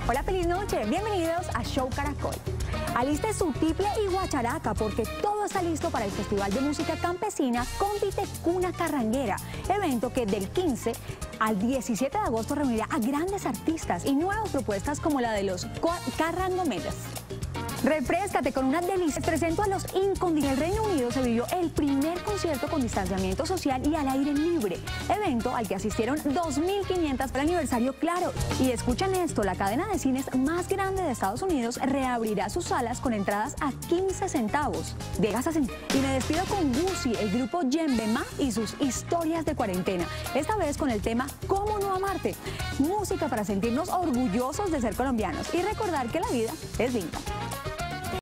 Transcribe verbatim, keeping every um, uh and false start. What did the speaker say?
Hola, feliz noche, bienvenidos a Show Caracol. Aliste su tiple y guacharaca porque todo está listo para el Festival de Música Campesina Cóndite Cuna Carranguera, evento que del quince al diecisiete de agosto reunirá a grandes artistas y nuevas propuestas como la de los Carrangomelas. Refréscate con una delicia. Presento a los Incondicionales. En el Reino Unido se vivió el primer concierto con distanciamiento social y al aire libre, evento al que asistieron dos mil quinientas para el aniversario Claro. Y escuchen esto, la cadena de cines más grande de Estados Unidos reabrirá sus salas con entradas a quince centavos. Llegas a sentir. Y me despido con Gucci, el grupo Yembemá y sus historias de cuarentena, esta vez con el tema ¿Cómo no amarte? Música para sentirnos orgullosos de ser colombianos y recordar que la vida es linda.